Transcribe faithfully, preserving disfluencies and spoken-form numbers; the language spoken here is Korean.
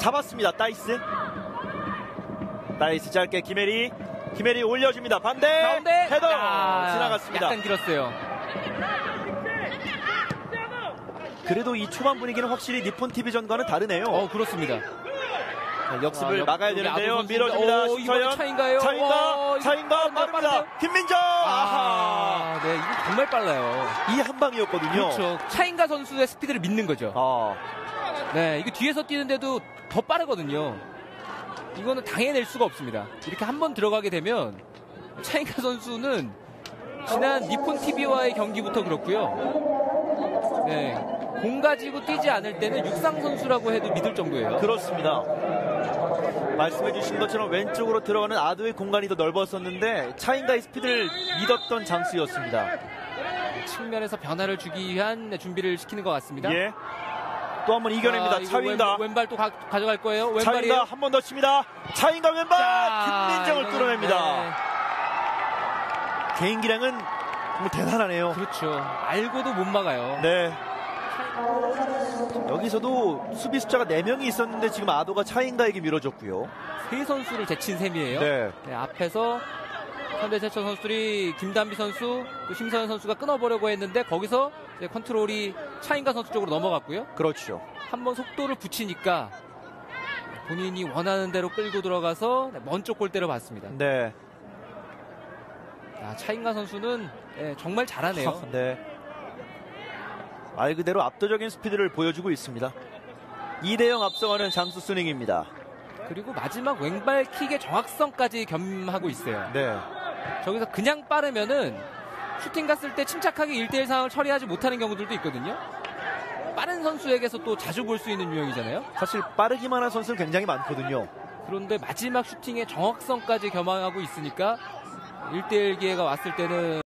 잡았습니다. 따이스. 따이스 짧게 김혜리. 김혜리 올려줍니다. 반대. 가운데. 헤더. 야, 지나갔습니다. 약간 길었어요. 그래도 이 초반 분위기는 확실히 니폰 티비전과는 다르네요. 어, 그렇습니다. 자, 역습을 아, 막아야 여기 되는데요. 아도 밀어줍니다. 오, 이거 차인가요? 차인가? 오, 차인가? 빠른데요, 빠릅니다. 빠른데요? 김민정. 아하. 아, 네, 이거 정말 빨라요. 이 한 방이었거든요. 그렇죠. 차인가 선수의 스피드를 믿는 거죠. 아. 네, 이거 뒤에서 뛰는데도 더 빠르거든요. 이거는 당해낼 수가 없습니다. 이렇게 한번 들어가게 되면 차인가 선수는 지난 니폰 티비와의 경기부터 그렇고요. 네, 공 가지고 뛰지 않을 때는 육상 선수라고 해도 믿을 정도예요. 그렇습니다. 말씀해 주신 것처럼 왼쪽으로 들어가는 아도의 공간이 더 넓었었는데 차인가의 스피드를 믿었던 장수였습니다. 측면에서 변화를 주기 위한 준비를 시키는 것 같습니다. 예. 또 한 번 이겨냅니다. 아, 차인가. 왼, 왼발 또 가, 가져갈 거예요. 왼발이에요. 차인가 한 번 더 칩니다. 차인가 왼발. 자, 김민정을 이거는, 뚫어냅니다. 네. 개인기량은 정말 대단하네요. 그렇죠. 알고도 못 막아요. 네. 여기서도 수비 숫자가 네 명이 있었는데 지금 아도가 차인가에게 밀어줬고요. 세 선수를 제친 셈이에요. 네. 네, 앞에서 현대 제철 선수들이 김단비 선수, 또 심서현 선수가 끊어보려고 했는데 거기서 이제 컨트롤이 차인가 선수 쪽으로 넘어갔고요. 그렇죠. 한번 속도를 붙이니까 본인이 원하는 대로 끌고 들어가서 먼 쪽 골대로 봤습니다. 네. 야, 차인가 선수는 네, 정말 잘하네요. 네. 말 그대로 압도적인 스피드를 보여주고 있습니다. 이 대 영 앞서가는 장수 스닝입니다. 그리고 마지막 왼발 킥의 정확성까지 겸하고 있어요. 네. 저기서 그냥 빠르면은 슈팅 갔을 때 침착하게 일 대 일 상황을 처리하지 못하는 경우들도 있거든요. 빠른 선수에게서 또 자주 볼 수 있는 유형이잖아요. 사실 빠르기만 한 선수는 굉장히 많거든요. 그런데 마지막 슈팅의 정확성까지 겸하고 있으니까 일 대 일 기회가 왔을 때는